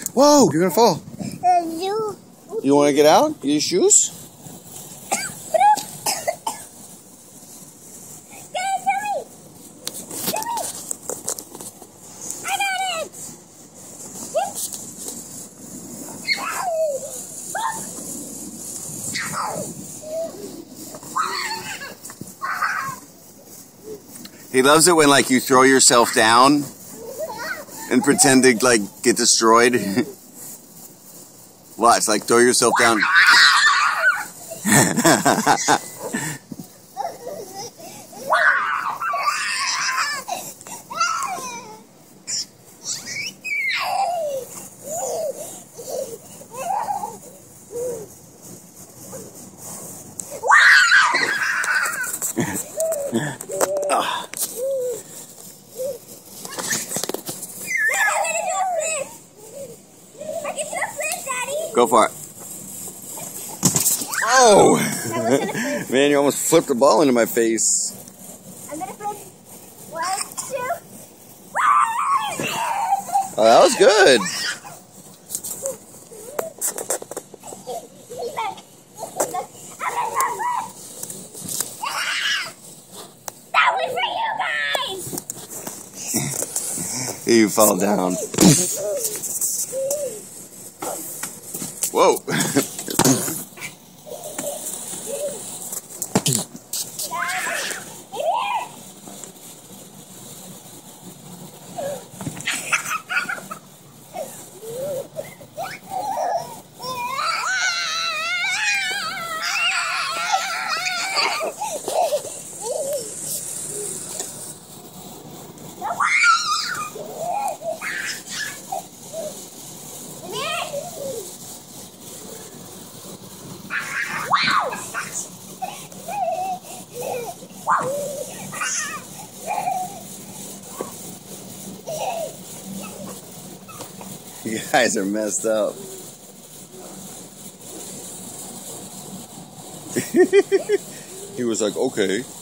Whoa, you're gonna fall. You. You want to get out? Get your shoes? He loves it when, like, you throw yourself down and pretend to, like, get destroyed. Watch, like, throw yourself down. Go for it. Oh! Man, you almost flipped the ball into my face. I'm gonna flip. 1, 2. Oh, that was good. That was for you guys! You fall down. Whoa. You guys are messed up. He was like, okay.